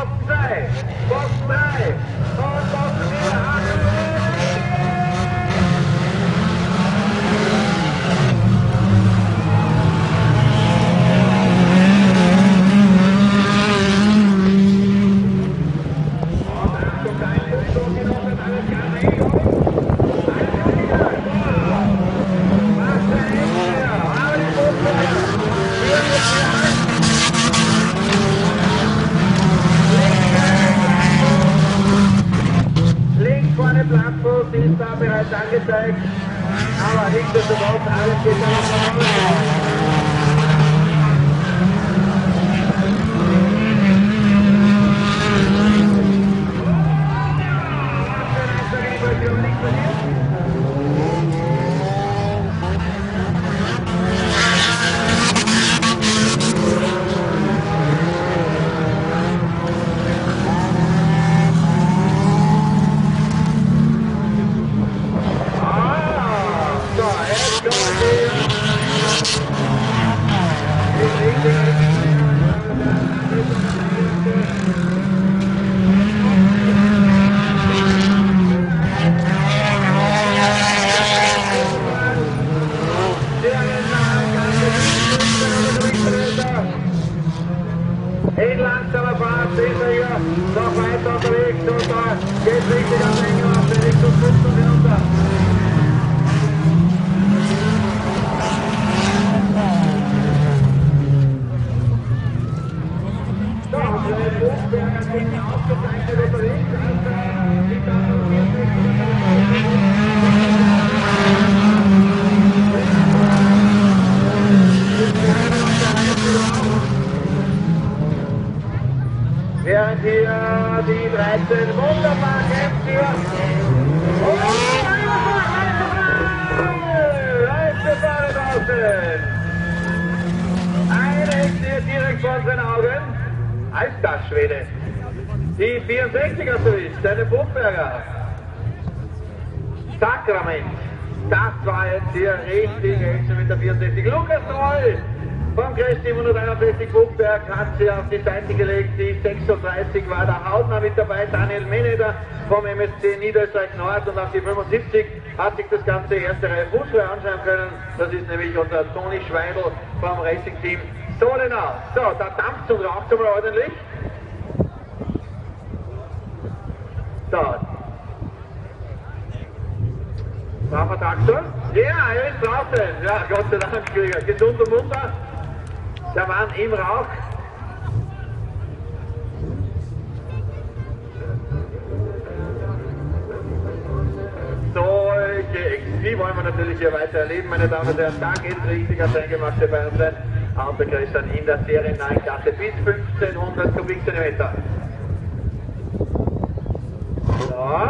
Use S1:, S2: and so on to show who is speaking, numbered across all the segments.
S1: Posten 3, Posten 3 und Posten 4, Plattfuß ist da bereits angezeigt, aber nichtsdestotrotz, alles geht da noch in langsamer Fahrt sind wir hier noch weiter unterwegs und da geht es richtig an den auf der Richtung 15 hinunter. So, der Buchberger sind ausgezeichnet unterwegs, also die während hier die 13 wunderbar kämpft hier. Oh, letzte Fahne draußen. Eine ist hier direkt vor unseren Augen. Alter Schwede. Die 64er so ist, der Buchberger. Sakrament. Das war jetzt hier richtig Action mit der 64. Lukas Roll vom Crash 761 Buchberg hat sie auf die Seite gelegt. Die 36 war der Hautner mit dabei, Daniel Meneder vom MSC Niederösterreich Nord, und auf die 75 hat sich das ganze erste Reihe Fußball anschauen können. Das ist nämlich unser Toni Schweidl vom Racing Team Solenau. So, da dampft und raucht schon mal ordentlich. So. Braucher Traktor? Ja, er ist draußen. Ja, Gott sei Dank, Krieger. Gesund und munter. Der Mann im Rauch. Solche XP wollen wir natürlich hier weiter erleben, meine Damen und Herren. Da geht es richtig als Eingemachte bei unseren Autocrashern in der Serie 9 Klasse bis 1500 Kubikzentimeter. So.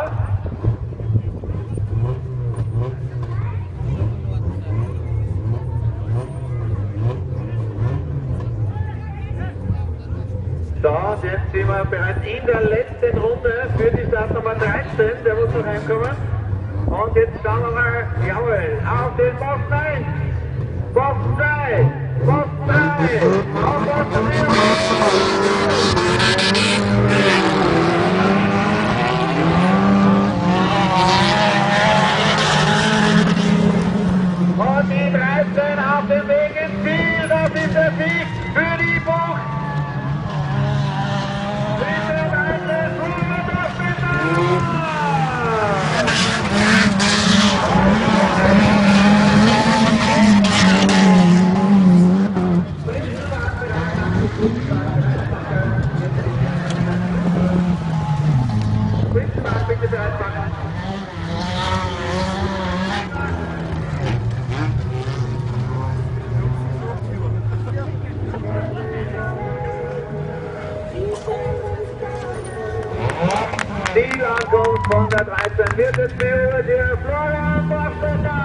S1: So, jetzt sind wir bereits in der letzten Runde für die Startnummer 13, der muss noch reinkommen. Und jetzt schauen wir mal, jawohl, auf den Posten 1, Posten 3, Posten 3, auf Posten 4. Und die 13 auf dem Weg ins Ziel, das ist der Sieg für die Bucht. Bitte bereitmachen. Zielankunft von der 13 wird es für die Florian Boston.